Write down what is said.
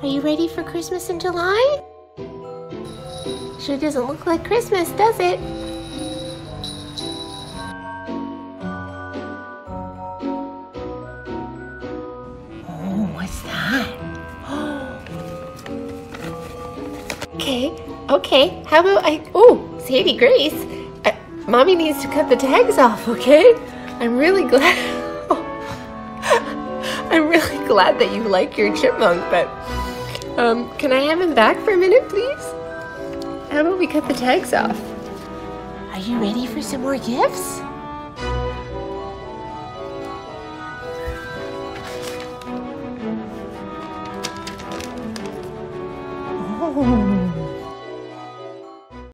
Are you ready for Christmas in July? Sure doesn't look like Christmas, does it? Oh, what's that? Okay. How about Sadie Grace, Mommy needs to cut the tags off, okay? I'm really glad. I'm really glad that you like your chipmunk, but can I have him back for a minute, please? How about we cut the tags off? Are you ready for some more gifts?